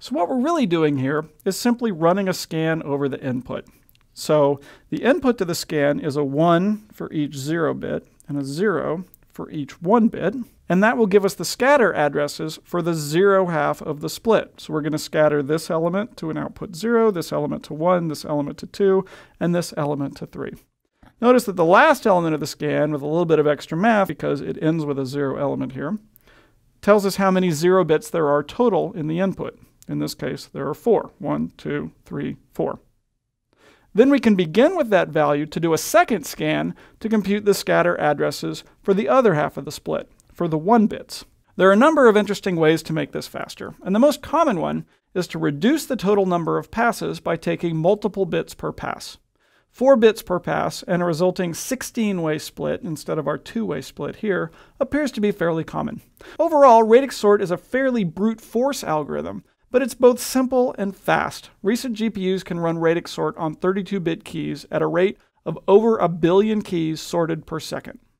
So what we're really doing here is simply running a scan over the input. So the input to the scan is a 1 for each 0 bit and a 0 for each 1 bit. And that will give us the scatter addresses for the 0 half of the split. So we're going to scatter this element to an output 0, this element to 1, this element to 2, and this element to 3. Notice that the last element of the scan, with a little bit of extra math, because it ends with a 0 element here, tells us how many 0 bits there are total in the input. In this case, there are 4. 1, 2, 3, 4. Then we can begin with that value to do a second scan to compute the scatter addresses for the other half of the split, for the 1 bits. There are a number of interesting ways to make this faster, and the most common one is to reduce the total number of passes by taking multiple bits per pass. 4 bits per pass and a resulting 16-way split instead of our 2-way split here appears to be fairly common. Overall, radix sort is a fairly brute force algorithm, but it's both simple and fast. Recent GPUs can run radix sort on 32-bit keys at a rate of over 1 billion keys sorted per second.